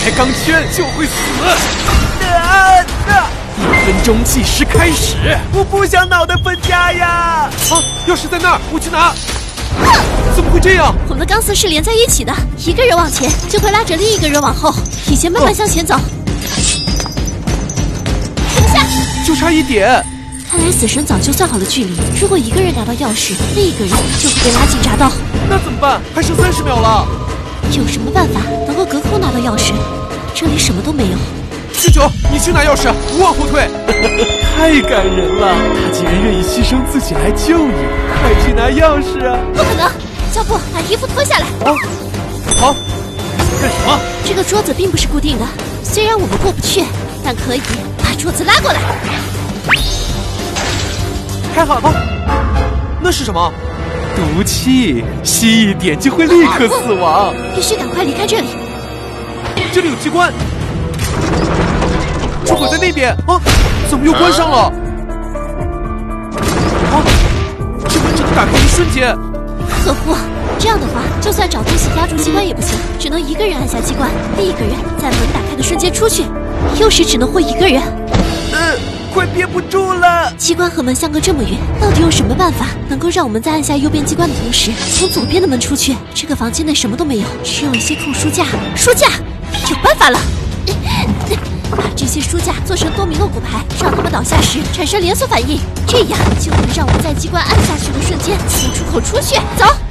开钢圈就会死。1分钟计时开始。 我不想脑袋分家呀！ 啊，钥匙在那儿，我去拿。怎么会这样？ 我们的钢丝是连在一起的，一个人往前就会拉着另一个人往后，你先慢慢向前走。停下！ 就差一点。 看来死神早就算好了距离，如果一个人拿到钥匙，另一个人就会被拉进闸道。 那怎么办？还剩30秒了。 有什么办法能够隔空拿到钥匙？这里什么都没有。 99，你去拿钥匙，无往后退。太感人了，他竟然愿意牺牲自己来救你，快去拿钥匙啊！ 不可能！教父，把衣服脱下来。 哦，好。干什么？ 这个桌子并不是固定的，虽然我们过不去，但可以把桌子拉过来。 开好了。那是什么？毒气，吸一点就会立刻死亡。 必须赶快离开这里。 这里有机关。出口在那边啊！怎么又关上了？啊！这门只能打开一瞬间。 可恶！这样的话，就算找东西压住机关也不行，只能一个人按下机关，另一个人在门打开的瞬间出去。钥匙只能获一个人。 快憋不住了！ 机关和门相隔这么远，到底有什么办法能够让我们在按下右边机关的同时，从左边的门出去？这个房间内什么都没有，只有一些空书架。书架，有办法了！把这些书架做成多米诺骨牌，让它们倒下时产生连锁反应，这样就能让我们在机关按下去的瞬间从出口出去。走。